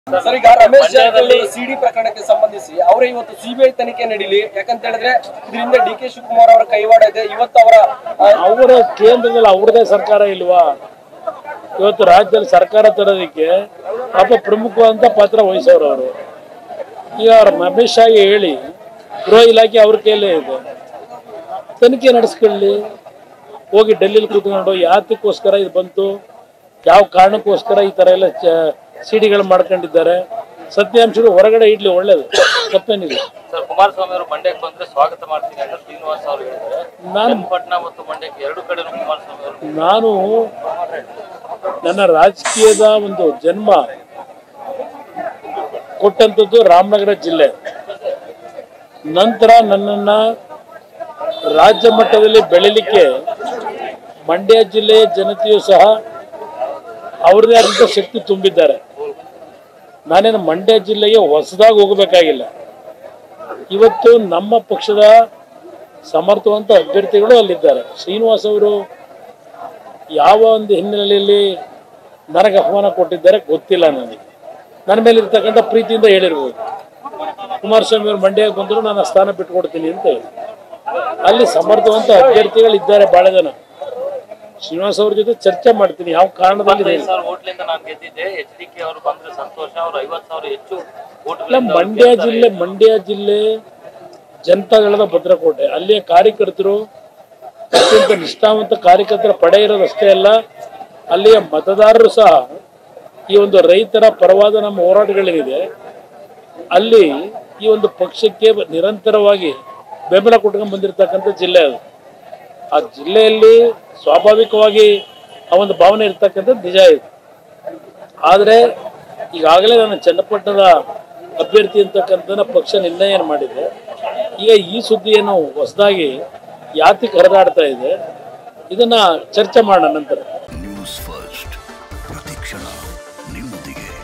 Sir, ಈಗ ರಮೇಶ್ ಜಾರಕಿಹೊಳಿ ಸಿಡಿ ಪ್ರಕರಣಕ್ಕೆ ಸಂಬಂಧಿಸಿ ಅವರ ಇವತ್ತು ಸಿಬಿಐ ತನಿಖೆ ನಡೀಲಿ, ಯಾಕಂತ ಹೇಳಿದ್ರೆ ಇದರಿಂದ ಡಿ.ಕೆ. ಶಿವಕುಮಾರ್ ಅವರ ಕೈವಾಡ ಇದೆ. ಇವತ್ತು ಅವರ ಕೇಂದ್ರದಲ್ಲಿ ಅವ್ರದೇ ಸರ್ಕಾರ ಇಲ್ವಾ? ಇವತ್ತು ರಾಜ್ಯದಲ್ಲಿ ಸರ್ಕಾರ ತರೋದಕ್ಕೆ ಪಾಪ ಪ್ರಮುಖವಾದಂತ ಪಾತ್ರ ವಹಿಸೋರು ಅವರು. ಈಗ ಅಮಿತ್ ಶಾ ಹೇಳಿ ಗೃಹ ಇಲಾಖೆ ಅವ್ರ ಕೈಯಲ್ಲೇ ಇದೆ, ತನಿಖೆ ನಡೆಸ್ಕೊಳ್ಳಿ. ಹೋಗಿ ಡೆಲ್ಲಿಲಿ ಕೂತ್ಕೊಂಡು ಯಾತಕ್ಕೋಸ್ಕರ ಇದು ಬಂತು, ಯಾವ ಕಾರಣಕ್ಕೋಸ್ಕರ ಈ ತರ ಎಲ್ಲ ಸಿಡಿಗಳು ಮಾಡ್ಕೊಂಡಿದ್ದಾರೆ, ಸತ್ಯಾಂಶಗಳು ಹೊರಗಡೆ ಇಡ್ಲಿ, ಒಳ್ಳೇದು, ತಪ್ಪೇನಿಲ್ಲ. ಸರ್, ಕುಮಾರಸ್ವಾಮಿ ಅವರು ಮಂಡ್ಯಕ್ಕೆ ಬಂದ್ರೆ ಸ್ವಾಗತ ಮಾಡ್ತೀನಿ ಅಂತ ಶ್ರೀನಿವಾಸ್ ಅವರು ಹೇಳಿದ್ದಾರೆ. ನಾನು ಪಟ್ನಾ ಮತ್ತು ಮಂಡ್ಯಕ್ಕೆ ಎರಡು ಕಡೆ ಕುಮಾರಸ್ವಾಮಿ ಅವರು. ನಾನು ನನ್ನ ರಾಜಕೀಯದ ಒಂದು ಜನ್ಮ ಕೊಟ್ಟಂಥದ್ದು ರಾಮನಗರ ಜಿಲ್ಲೆ. ನಂತರ ನನ್ನನ್ನು ರಾಜ್ಯ ಮಟ್ಟದಲ್ಲಿ ಬೆಳಿಲಿಕ್ಕೆ ಮಂಡ್ಯ ಜಿಲ್ಲೆಯ ಜನತೆಯೂ ಸಹ ಅವ್ರದೇ ಆದಂಥ ಶಕ್ತಿ ತುಂಬಿದ್ದಾರೆ. ನಾನೇನು ಮಂಡ್ಯ ಜಿಲ್ಲೆಗೆ ಹೊಸದಾಗಿ ಹೋಗಬೇಕಾಗಿಲ್ಲ. ಇವತ್ತು ನಮ್ಮ ಪಕ್ಷದ ಸಮರ್ಥವಂತ ಅಭ್ಯರ್ಥಿಗಳು ಅಲ್ಲಿದ್ದಾರೆ. ಶ್ರೀನಿವಾಸ್ ಅವರು ಯಾವ ಒಂದು ಹಿನ್ನೆಲೆಯಲ್ಲಿ ನನಗೆ ಆಹ್ವಾನ ಕೊಟ್ಟಿದ್ದಾರೆ ಗೊತ್ತಿಲ್ಲ ನನಗೆ. ನನ್ನ ಮೇಲೆ ಇರ್ತಕ್ಕಂಥ ಪ್ರೀತಿಯಿಂದ ಹೇಳಿರ್ಬೋದು, ಕುಮಾರಸ್ವಾಮಿ ಅವರು ಮಂಡ್ಯಕ್ಕೆ ಬಂದರೂ ನಾನು ಸ್ಥಾನ ಬಿಟ್ಟುಕೊಡ್ತೀನಿ ಅಂತ ಹೇಳಿ. ಅಲ್ಲಿ ಸಮರ್ಥವಂತ ಅಭ್ಯರ್ಥಿಗಳಿದ್ದಾರೆ ಭಾಳ ಜನ. ಶ್ರೀನಿವಾಸ್ ಅವ್ರ ಜೊತೆ ಚರ್ಚೆ ಮಾಡ್ತೀನಿ ಯಾವ ಕಾರಣದಲ್ಲಿ. ಮಂಡ್ಯ ಜಿಲ್ಲೆ ಜನತಾದಳದ ಭದ್ರಕೋಟೆ. ಅಲ್ಲಿಯ ಕಾರ್ಯಕರ್ತರು ಅತ್ಯಂತ ನಿಷ್ಠಾವಂತ ಕಾರ್ಯಕರ್ತರ ಪಡೆ ಇರೋದಷ್ಟೇ ಅಲ್ಲ, ಅಲ್ಲಿಯ ಮತದಾರರು ಸಹ ಈ ಒಂದು ರೈತರ ಪರವಾದ ನಮ್ಮ ಹೋರಾಟಗಳೇನಿದೆ ಅಲ್ಲಿ ಈ ಒಂದು ಪಕ್ಷಕ್ಕೆ ನಿರಂತರವಾಗಿ ಬೆಂಬಲ ಕೊಟ್ಕೊಂಡು ಬಂದಿರತಕ್ಕಂಥ ಜಿಲ್ಲೆ ಅದು. ಆ ಜಿಲ್ಲೆಯಲ್ಲಿ ಸ್ವಾಭಾವಿಕವಾಗಿ ಆ ಒಂದು ಭಾವನೆ ಇರ್ತಕ್ಕಂಥದ್ದು ನಿಜ ಇದೆ. ಆದರೆ ಈಗಾಗಲೇ ನಾನು ಚನ್ನಪಟ್ಟಣದ ಅಭ್ಯರ್ಥಿ ಅಂತಕ್ಕಂಥ ಪಕ್ಷ ನಿರ್ಣಯ ಮಾಡಿದೆ. ಈಗ ಈ ಸುದ್ದಿಯನ್ನು ಹೊಸದಾಗಿ ಯಾತಿಗೆ ಹರಿದಾಡ್ತಾ ಇದೆ, ಇದನ್ನ ಚರ್ಚೆ ಮಾಡೋಣ ನಂತರ. ನ್ಯೂಸ್ ಫಸ್ಟ್ ಪ್ರತಿಕ್ಷಣ ನಿಮ್ಮೊಂದಿಗೆ.